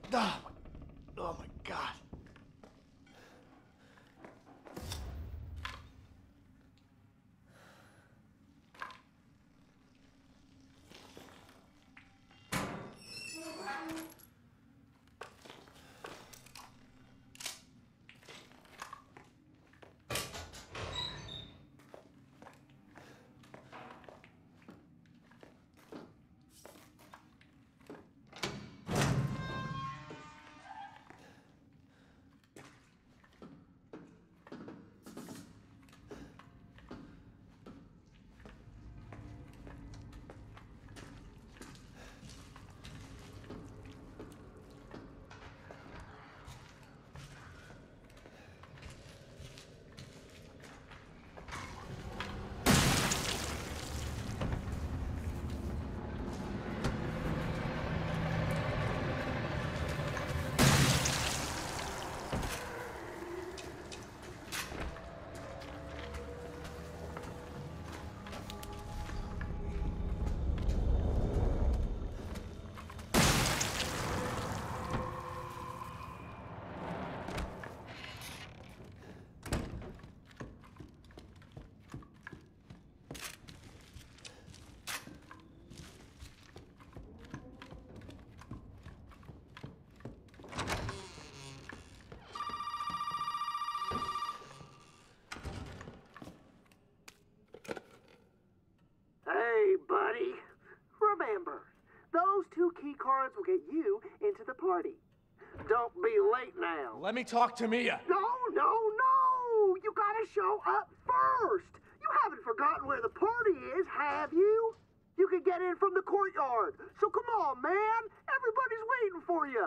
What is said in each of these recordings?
Oh my God. Hey, buddy. Remember, those 2 key cards will get you into the party. Don't be late now. Let me talk to Mia. No! You gotta show up first. You haven't forgotten where the party is, have you? You can get in from the courtyard. So come on, man. Everybody's waiting for you.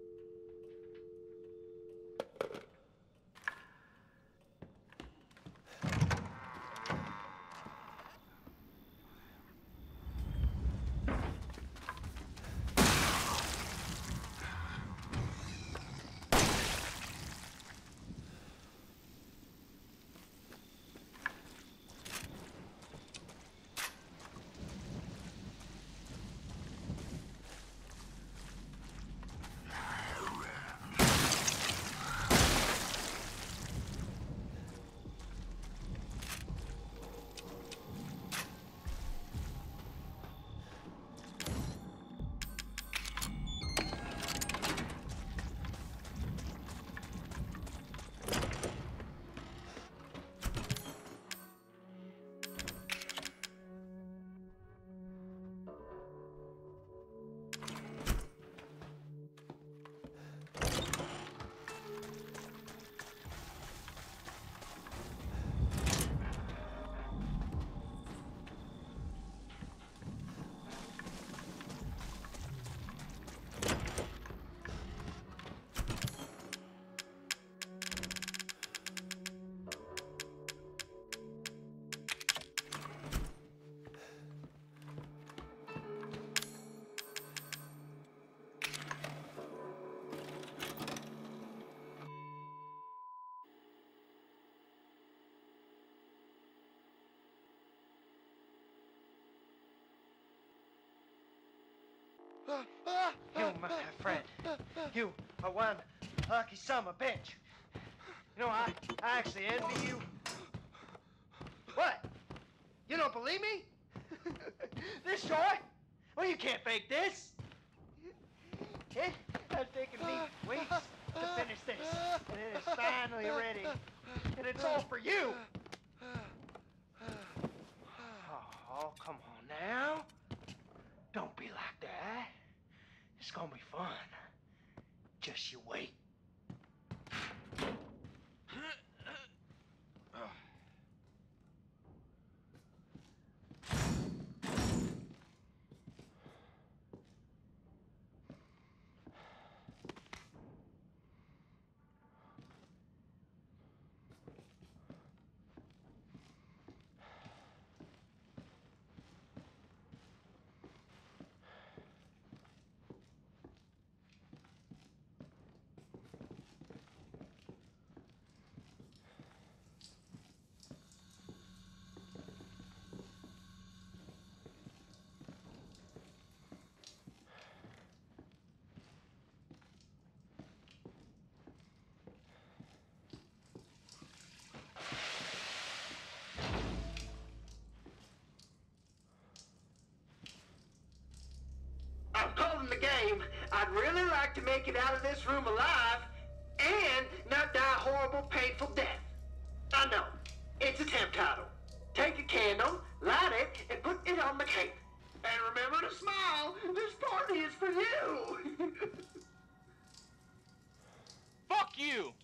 You, my friend, you are one lucky son of a bitch. You know, I actually envy you. What? You don't believe me? This short? Well, you can't fake this. It has taken me weeks to finish this, and it is finally ready. And it's all for you. Oh, come on now. Don't be like that. It's gonna be fun. Just you wait. the game, I'd really like to make it out of this room alive and not die a horrible, painful death. I know, it's a temp title. Take a candle, light it, and put it on the cape. And remember to smile. This party is for you. Fuck you!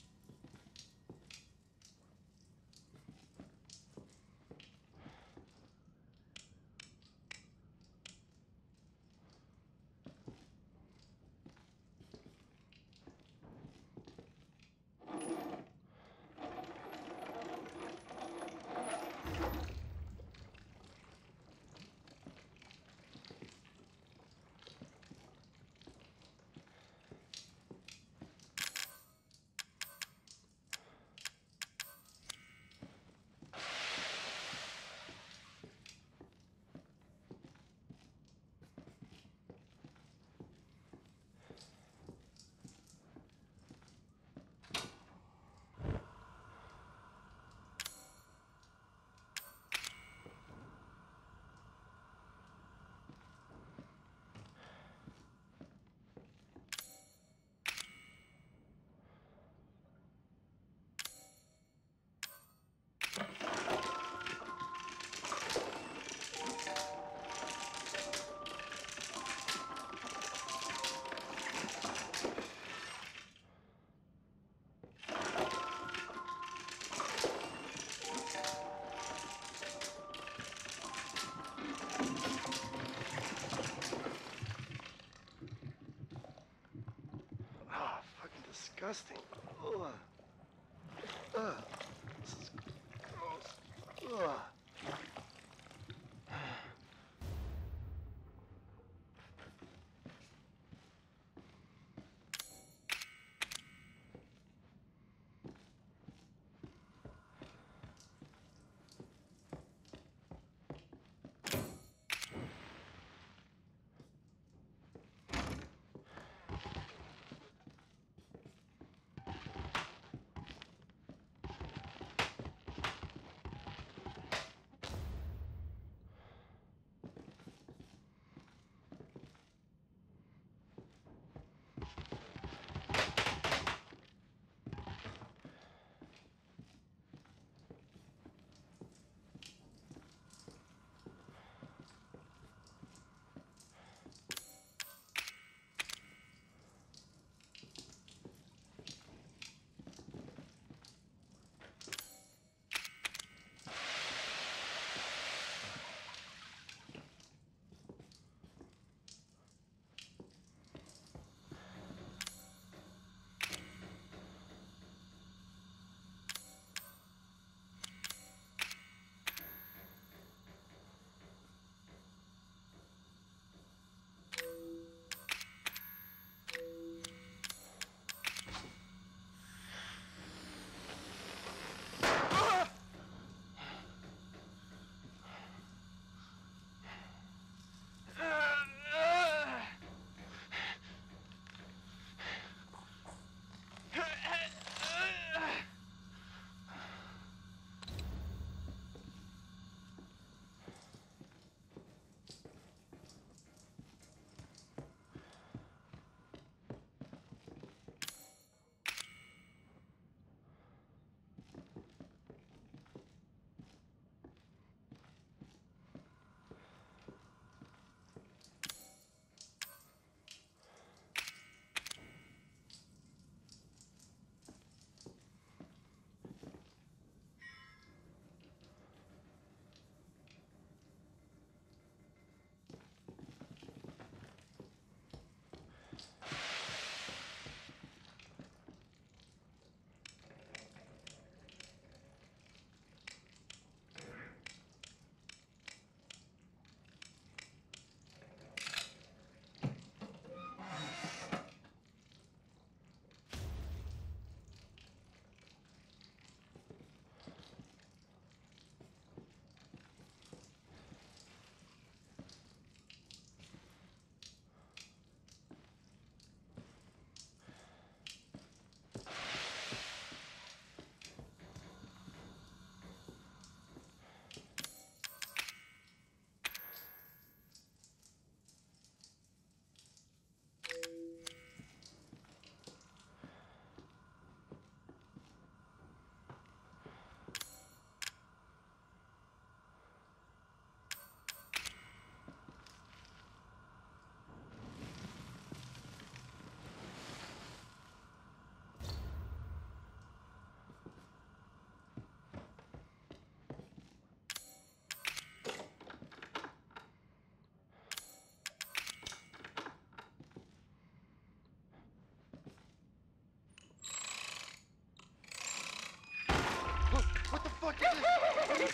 Disgusting. Ugh. Ugh. This is gross. Ugh.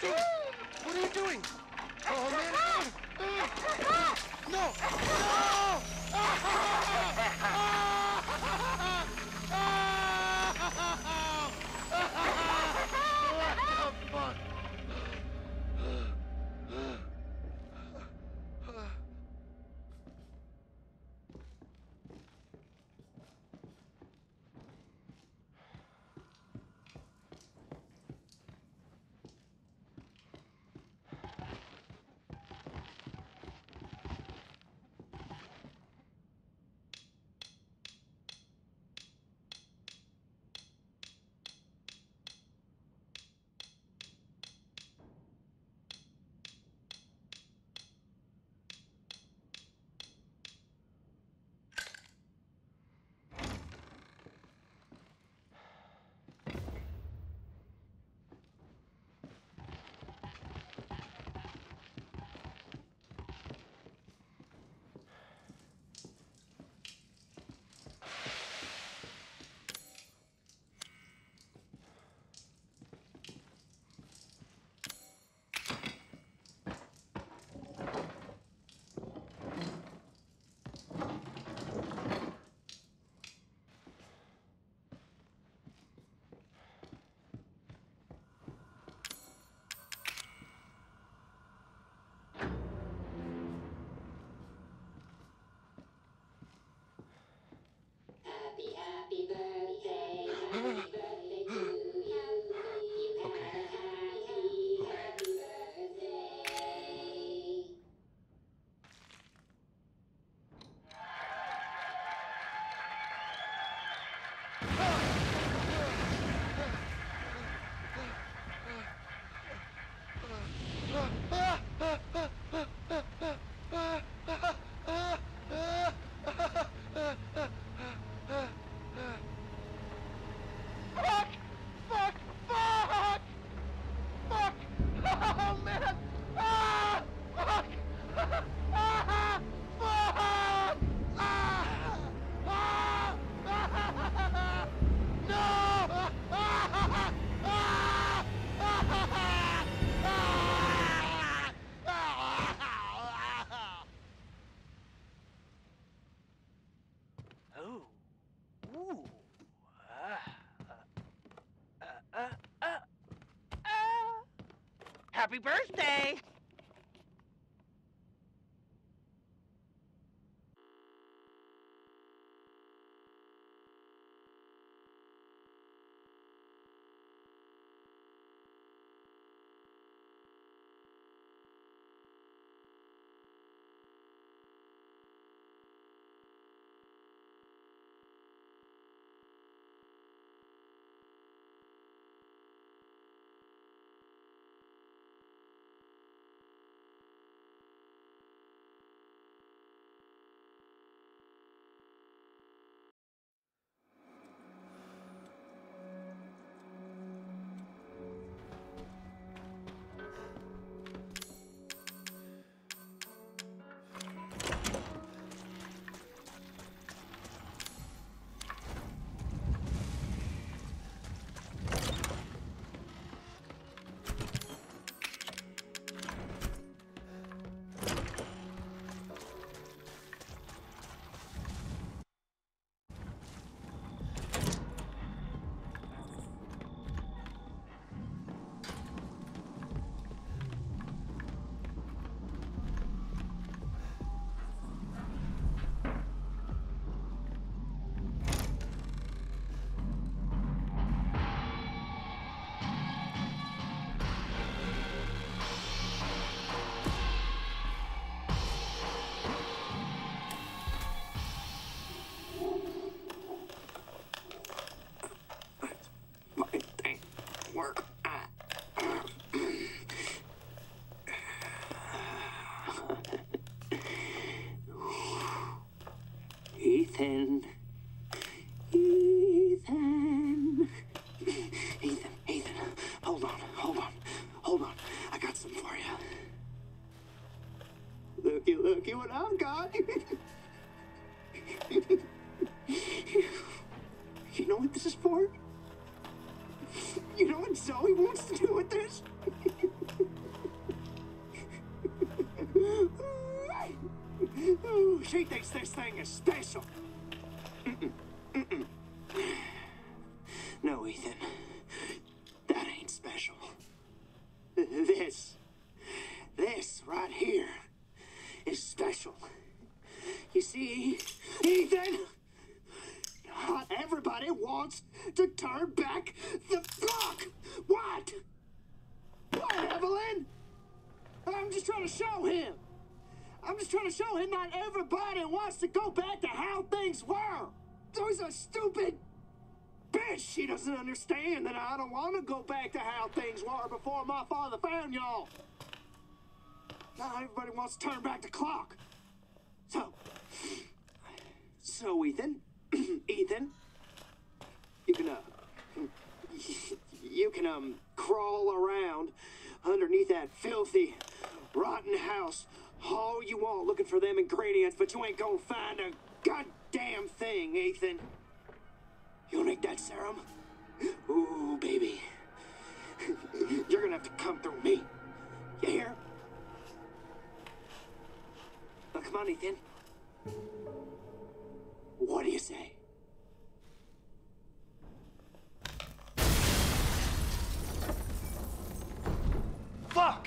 What are you doing? Oh, man. No! No! What the fuck? Happy birthday to you. You Okay. happy birthday. Fuck! Fuck! Fuck! Fuck! Oh, man! Ah! Fuck! Ah! Fuck! Ah! Ah! No! Ah! Oh. Ooh. Happy birthday! Work. Ethan. Ethan. Ethan. Hold on. I got some for you. Looky what I've got. You know what this is for? You know what Zoe wants to do with this? Ooh, she thinks this thing is special. No, Ethan. That ain't special. This right here is special. You see, Ethan? Not everybody wants to turn back the clock. What? What, Evelyn? I'm just trying to show him. Not everybody wants to go back to how things were. So he's a stupid bitch. She doesn't understand that I don't want to go back to how things were before my father found y'all. Not everybody wants to turn back the clock. So Ethan, you can crawl around underneath that filthy, rotten house all you want looking for them ingredients, but you ain't gonna find a goddamn thing, Ethan. You'll make that serum? Ooh, baby. You're gonna have to come through me. You hear? Now, come on, Ethan. What do you say? Fuck!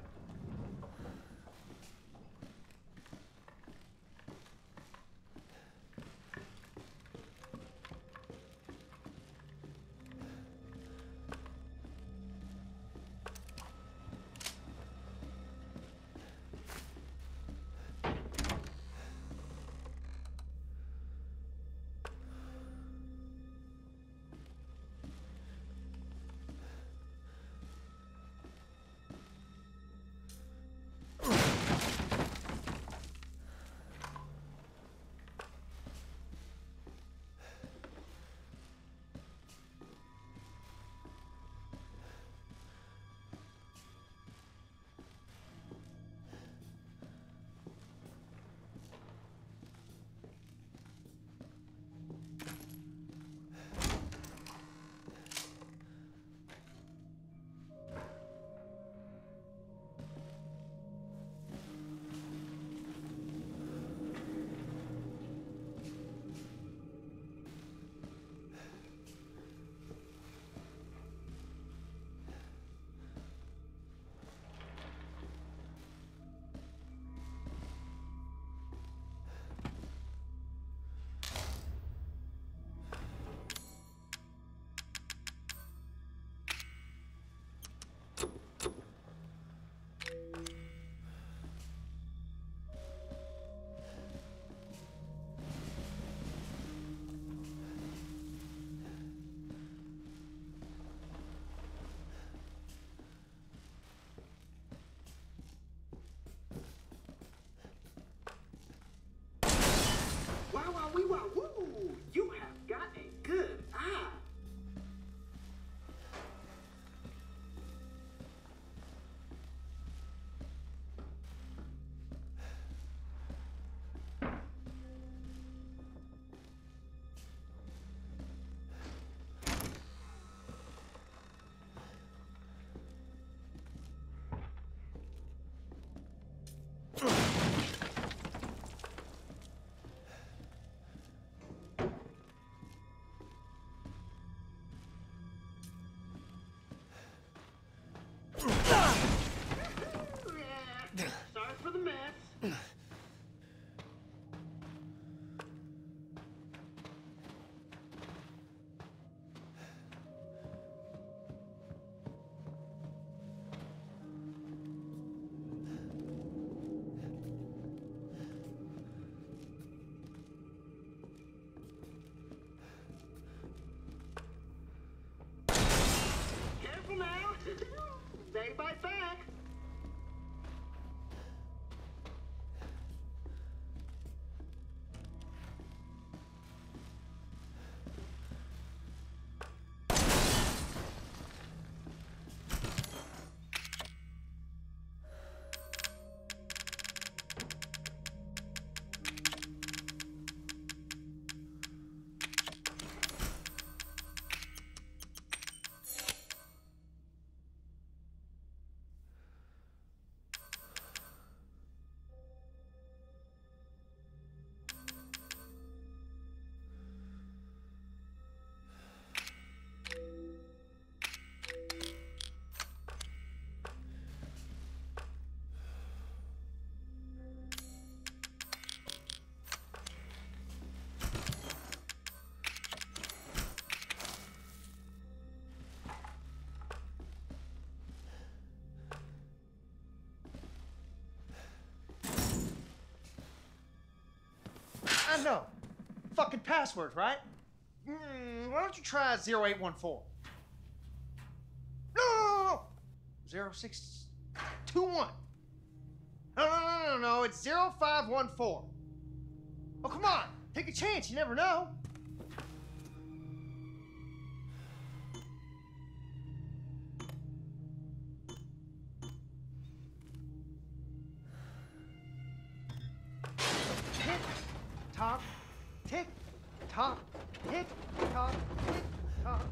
Woo! You have got a good eye. Sorry for the mess. Careful now. Day by know. Fucking password, right? Why don't you try 0814? No! 0621. No, it's 0514. Oh, come on. Take a chance. You never know. Tick, tock, tick, tock, tick, tock, tick, tock.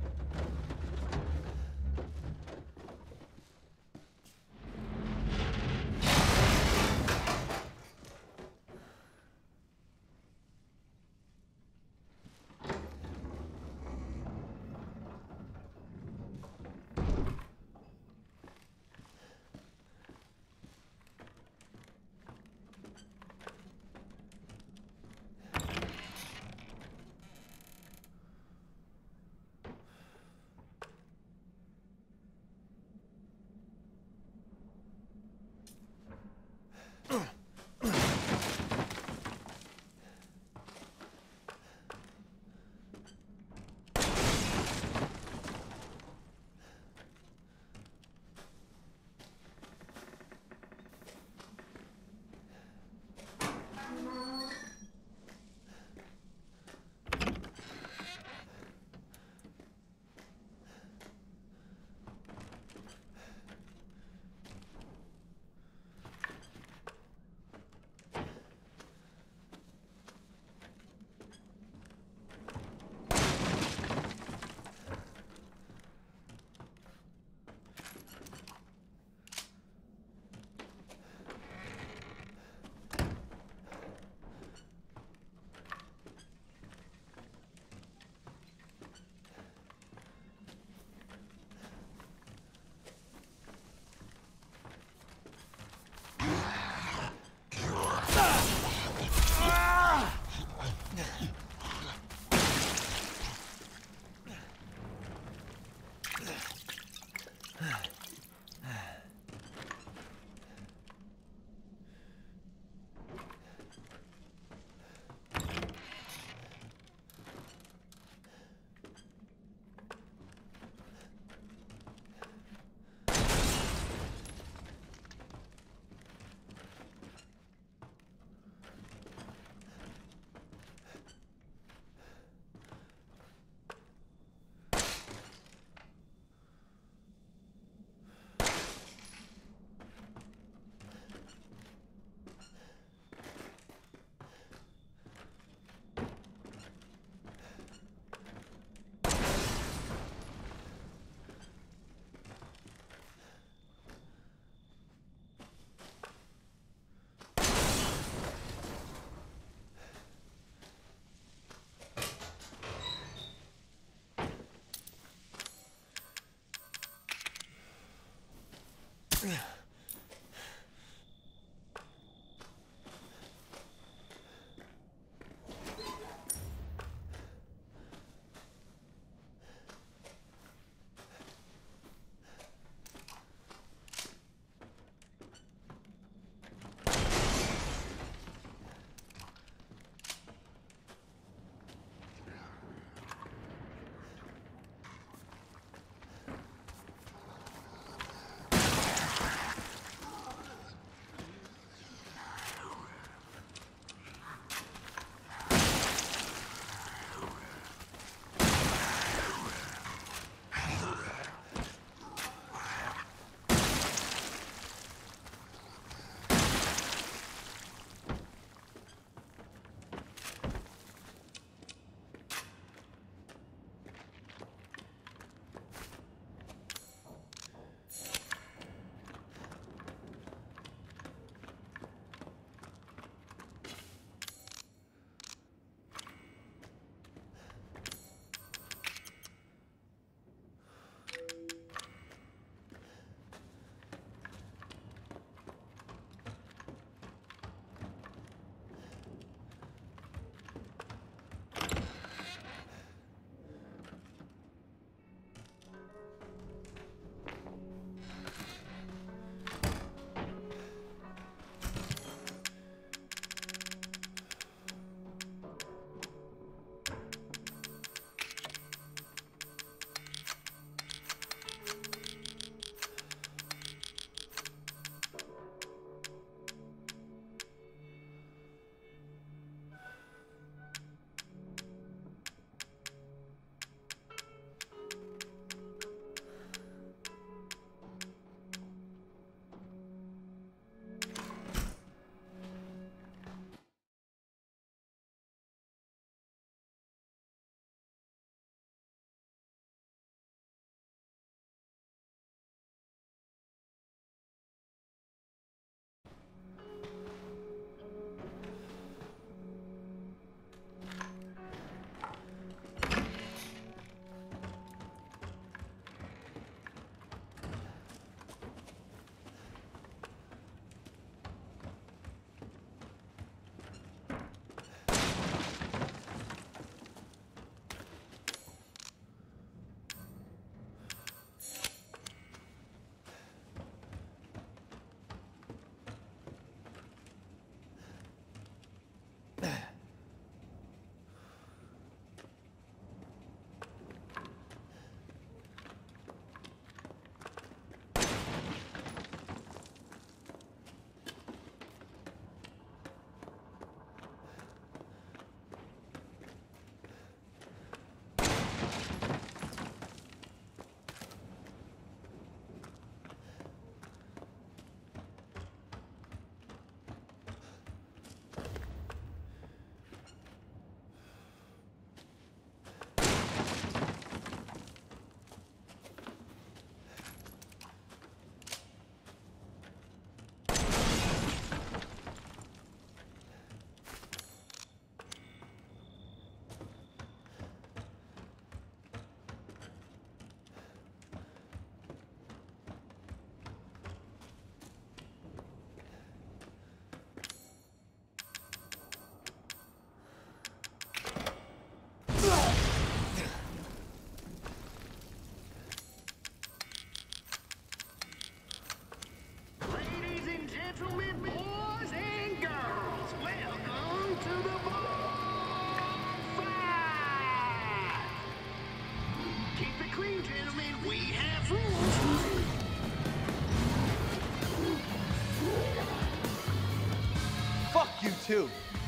too.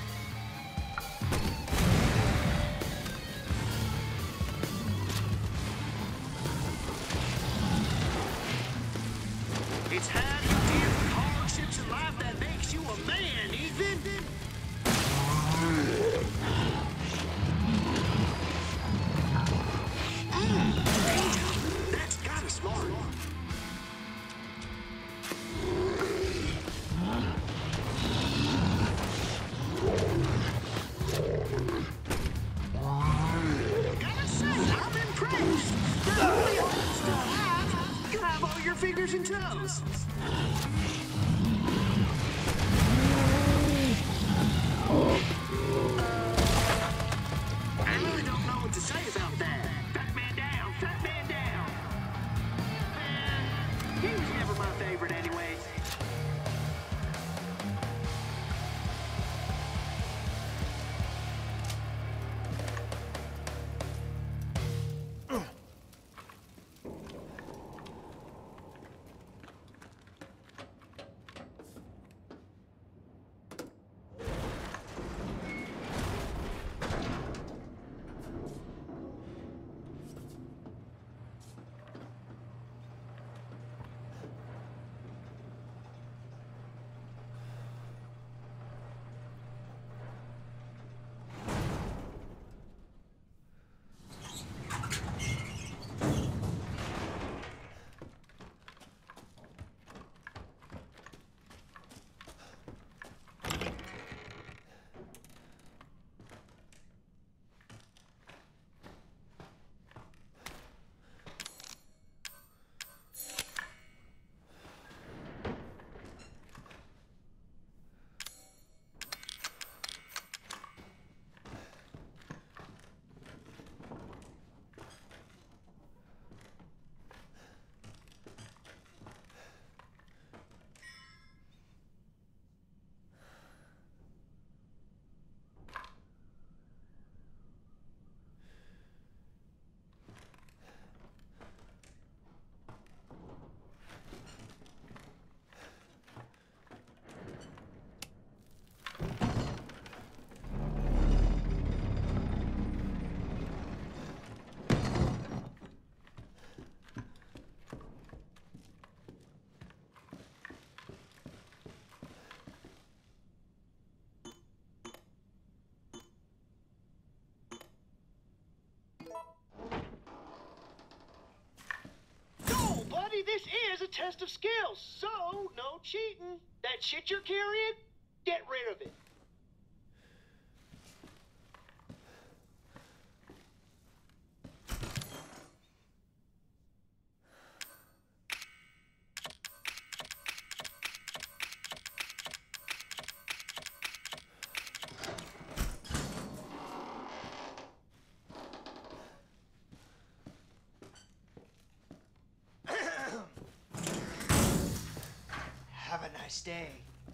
It's how you deal with hardships in life that makes you a man, Ethan. That's kinda smart. Gotta say, I'm impressed. Not only are you still alive, you have all your fingers and toes. I really don't know what to say about that. Fat man down, fat man down. He was never my favorite anyways. This is a test of skills, so no cheating. That shit you're carrying, get rid of it. Have a nice day.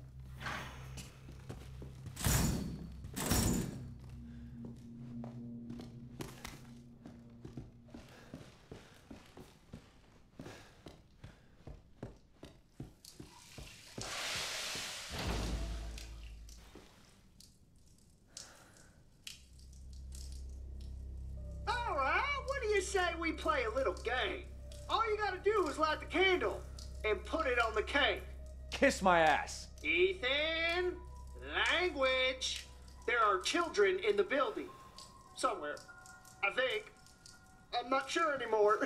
All right, what do you say we play a little game? All you gotta do is light the candle and put it on the cake. Kiss my ass. Ethan, language. There are children in the building. Somewhere. I think. I'm not sure anymore.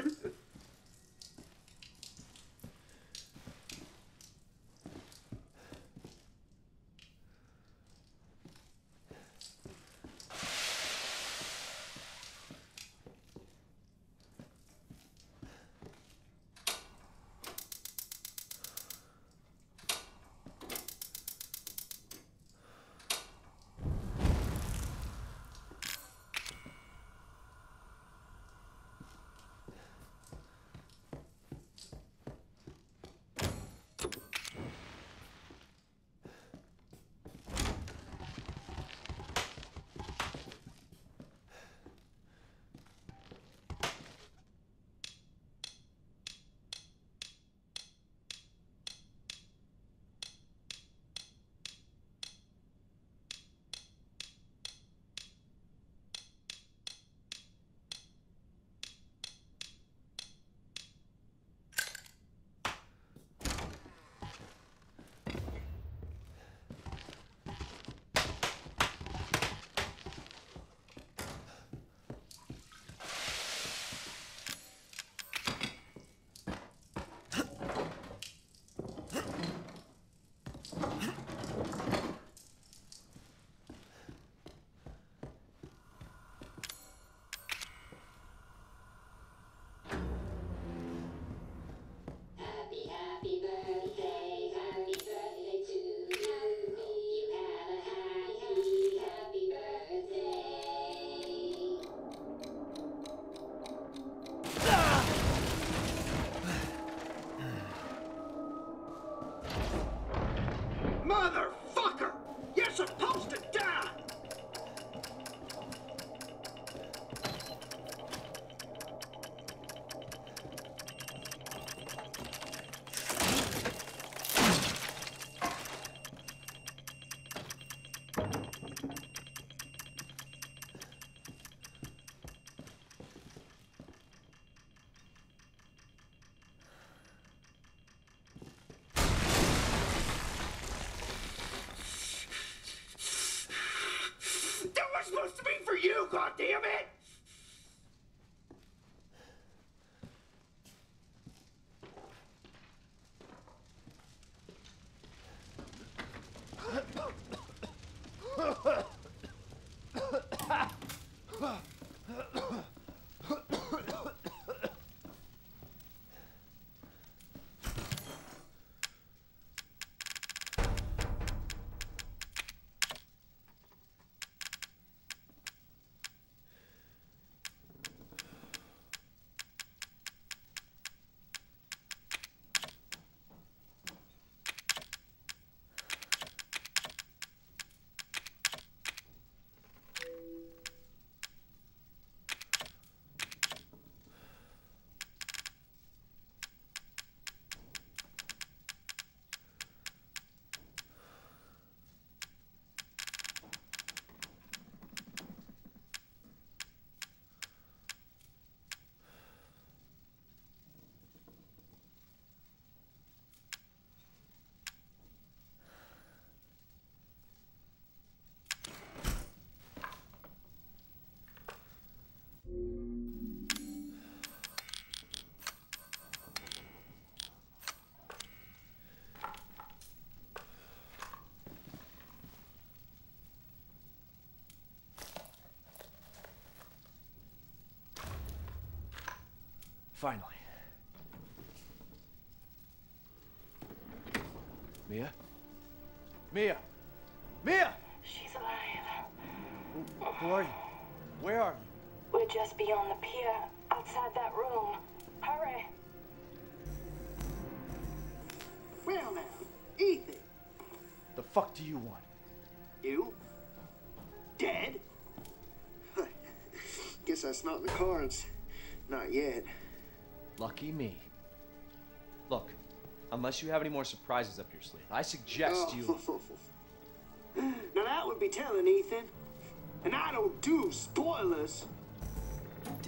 Motherfucker! You're supposed to die! That was supposed to be for you, goddammit! Finally. Mia? Mia! Mia! She's alive. Who are you? Where are you? We're just beyond the pier, outside that room. Hurry. Well now, Ethan. The fuck do you want? You? Dead? Guess that's not in the cards. Not yet. Lucky me. Look, unless you have any more surprises up your sleeve, I suggest you... Now that would be telling, Ethan. And I don't do spoilers. Dick.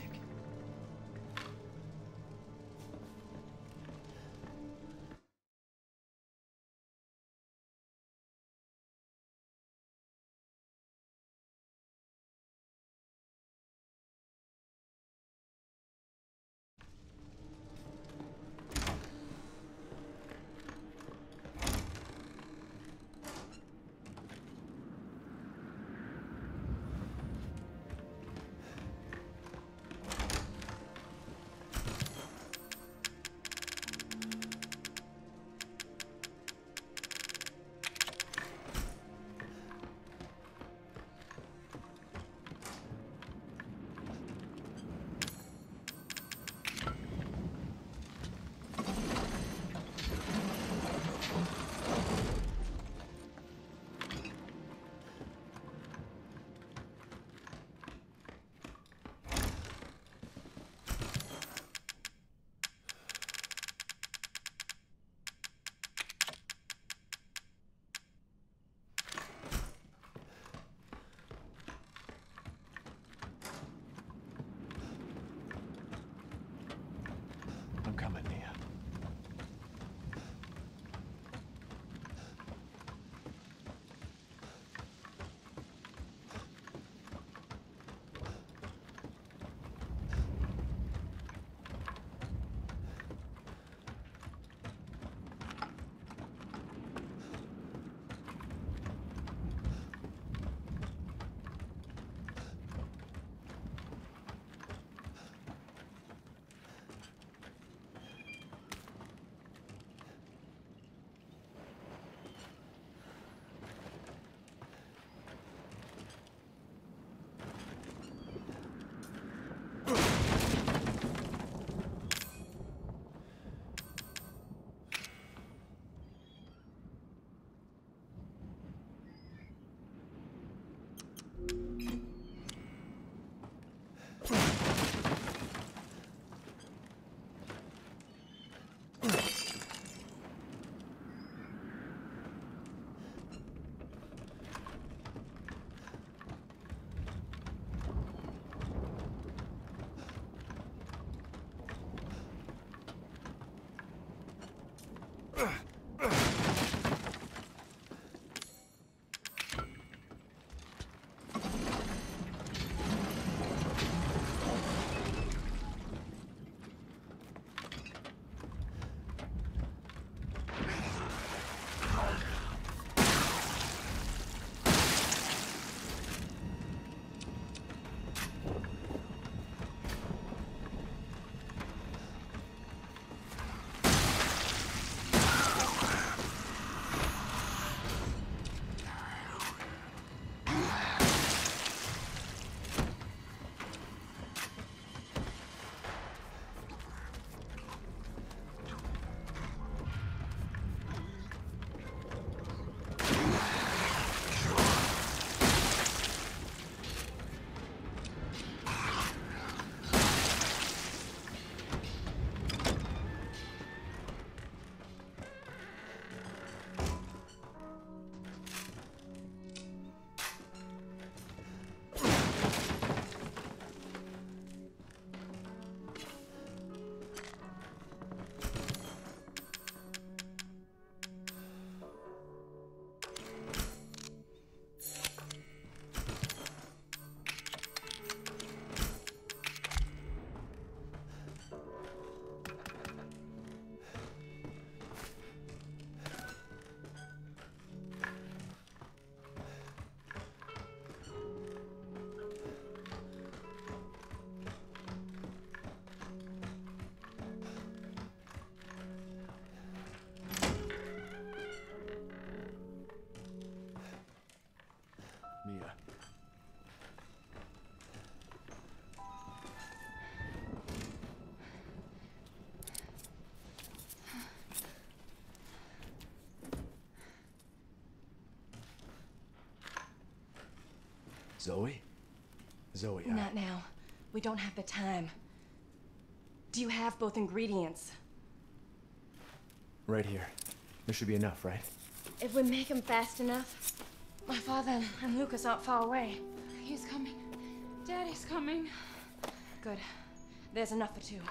Zoe? Zoe, Not now. We don't have the time. Do you have both ingredients? Right here. There should be enough, right? If we make them fast enough, my father and Lucas aren't far away. He's coming. Daddy's coming. Good. There's enough for two.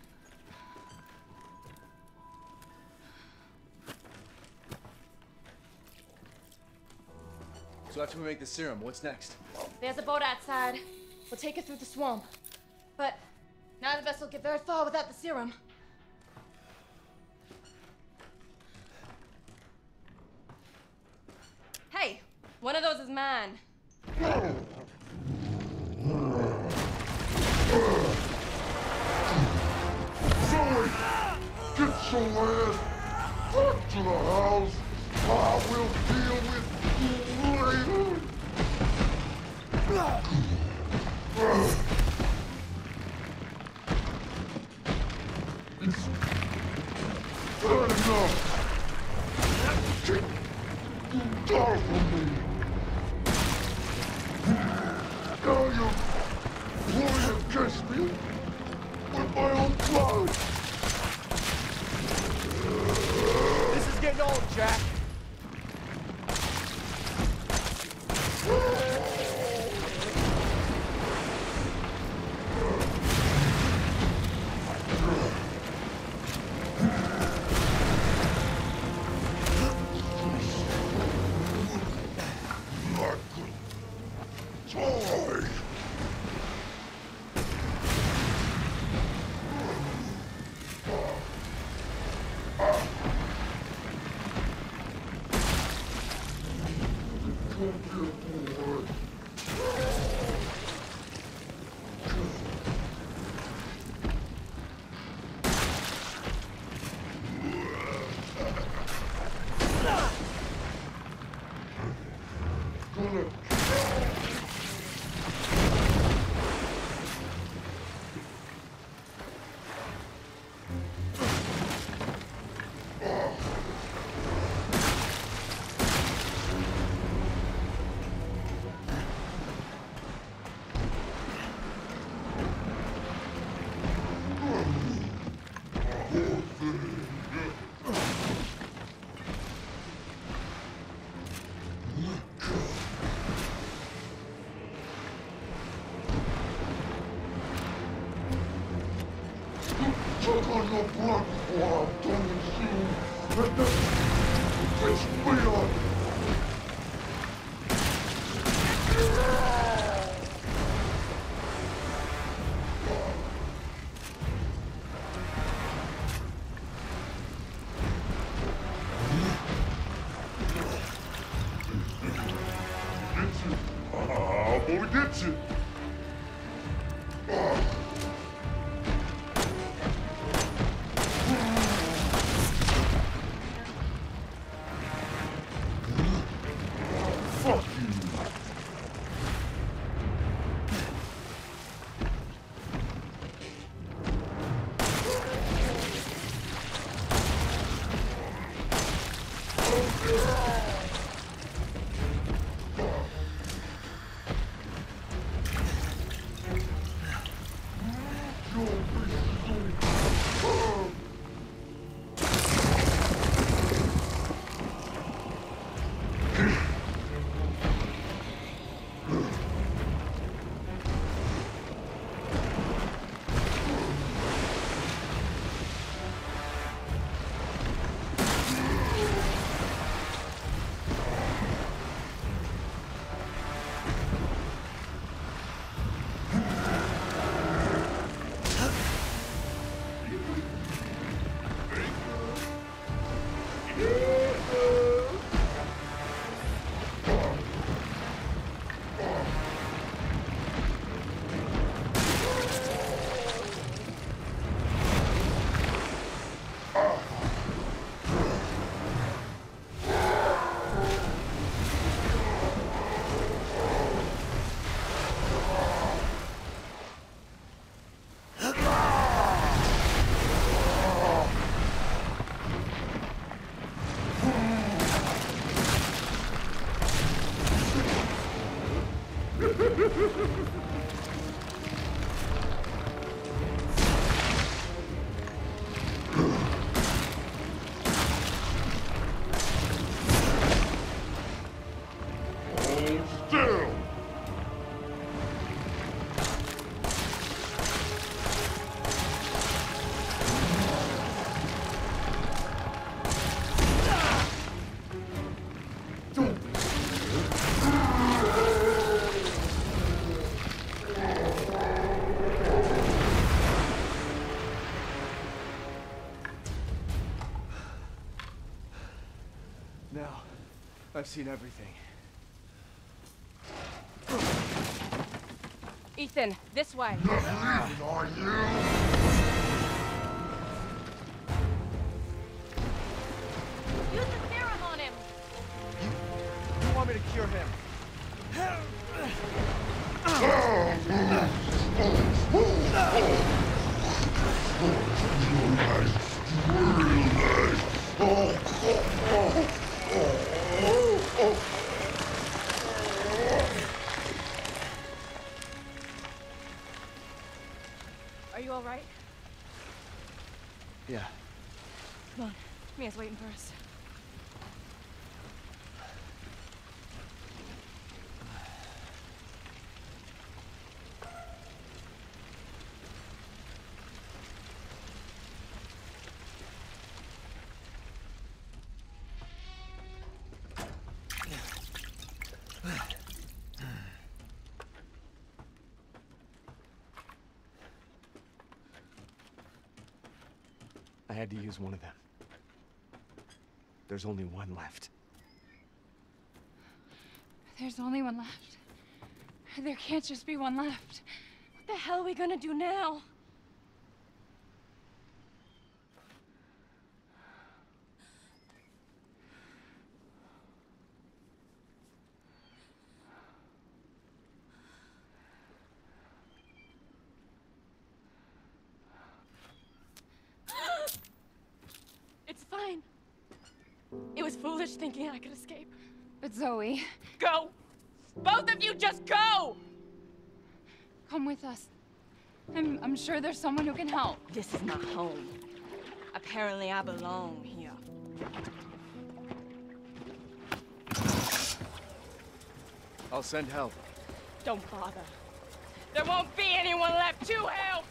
So after we make the serum, what's next? There's a boat outside. We'll take it through the swamp. But neither of us will get very far without the serum. Hey, one of those is mine. Zoe! Get your ass back to the house. I will deal with you later. It's bad enough. Take you down from me. Now you're pulling against me with my own blood. This is getting old, Jack. Took on your blood before I'm done with you. And then it's me on. Get you. I'm gonna get you. Fuck you. Now, I've seen everything. Ethan, this way. Nothing are you? Use the serum on him. You want me to cure him? Are you all right? Yeah. Come on. Mia's waiting for us. I had to use one of them. There's only one left. There's only one left. There can't just be one left. What the hell are we gonna do now? It's fine. It was foolish thinking I could escape. But Zoe, Go! Both of you just go! come with us. I'm sure there's someone who can help. This is my home. Apparently I belong here. I'll send help. Don't bother. There won't be anyone left to help!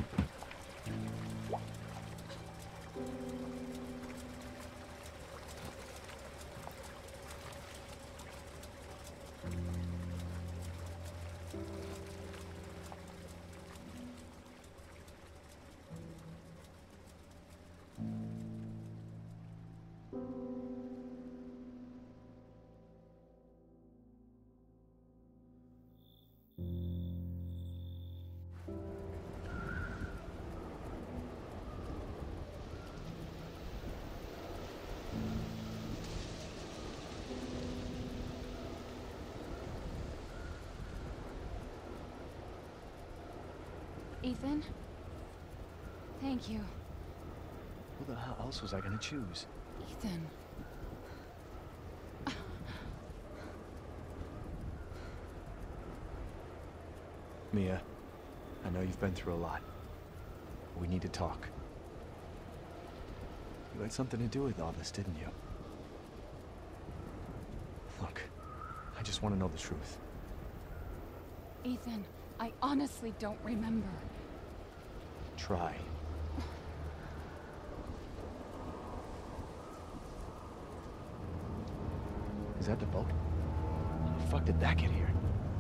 Ethan? Thank you. Who the hell else was I gonna choose? Ethan. Mia, I know you've been through a lot. We need to talk. You had something to do with all this, didn't you? Look, I just want to know the truth. Ethan, I honestly don't remember. Try. Is that the boat? How the fuck did that get here?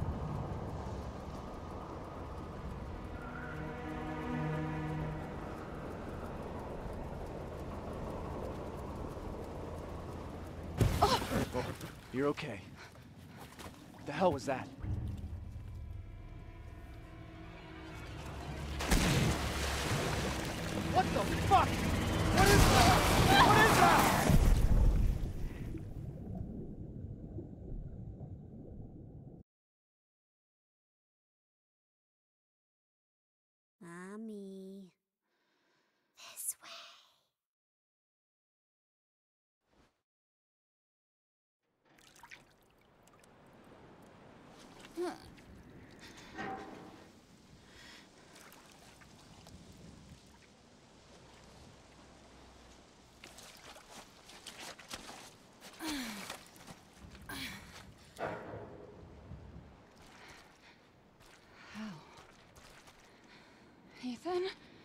Oh, you're okay. What the hell was that? What the fuck? What is that? What is that? Mommy. This way. Ethan?